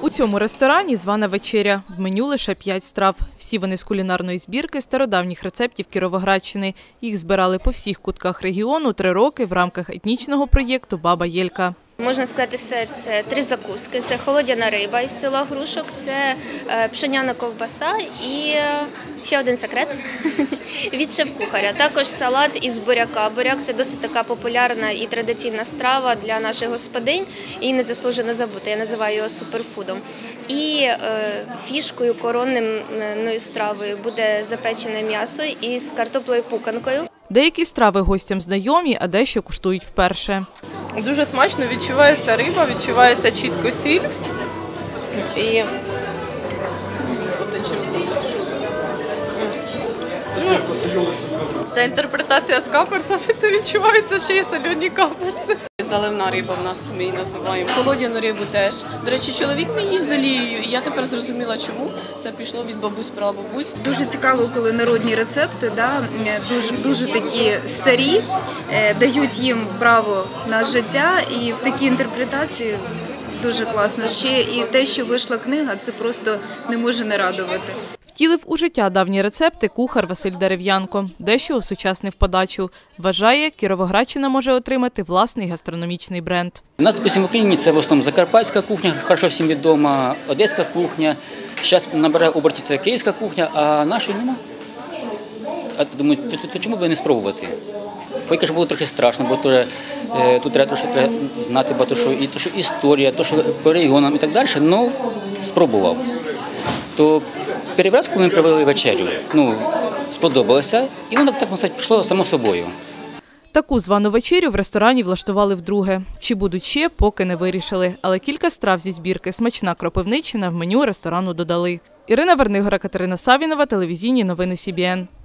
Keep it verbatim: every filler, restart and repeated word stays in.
У цьому ресторані звана вечеря. В меню лише п'ять страв. Всі вони з кулінарної збірки стародавніх рецептів Кіровоградщини. Їх збирали по всіх кутках регіону три роки в рамках етнічного проєкту «Баба Єлька». Можна сказати, це, це три закуски. Це холодяна риба із села Грушок, це пшеняна ковбаса і ще один секрет від шеф-кухаря. Також салат із буряка. Буряк – це досить така популярна і традиційна страва для наших господинь. І не заслужено забути, я називаю його суперфудом. І е, фішкою, коронною стравою буде запечене м'ясо із картоплею пуканкою. Деякі страви гостям знайомі, а дещо куштують вперше. Дуже смачно, відчувається риба, відчувається чітко сіль. І ну, це інтерпретація з каперсами, то відчувається ще й солені каперси. Заливна риба в нас, ми її називаємо. Холодяну рибу теж. До речі, чоловік мій їсть з олією, і я тепер зрозуміла, чому. Це пішло від бабусь прабабусь. Дуже цікаво, коли народні рецепти, да, дуже, дуже такі старі, дають їм право на життя, і в такій інтерпретації дуже класно. Ще і те, що вийшла книга, це просто не може не радувати. Втілив у життя давні рецепти кухар Василь Дерев'янко. Дещо осучаснив подачу. Вважає, Кіровоградщина може отримати власний гастрономічний бренд. У нас, допустим, в Україні це в основному закарпатська кухня, хорошо всім відома, одеська кухня. Зараз набирає оберті це київська кухня, а нашої нема. А думаю, то, то, то чому б не спробувати? Поки ж було трохи страшно, бо то, е, тут треба трошки треба знати, бо то, що, і, то, що історія, то, що по регіонам і так далі, але спробував. То перший раз, коли ми провели вечерю, ну, сподобалося, і воно так, так пішло само собою. Таку звану вечерю в ресторані влаштували вдруге. Чи будуть ще, поки не вирішили. Але кілька страв зі збірки «Смачна Кропивниччина» в меню ресторану додали. Ірина Вернигора, Катерина Савінова, телевізійні новини Сі Бі Ен.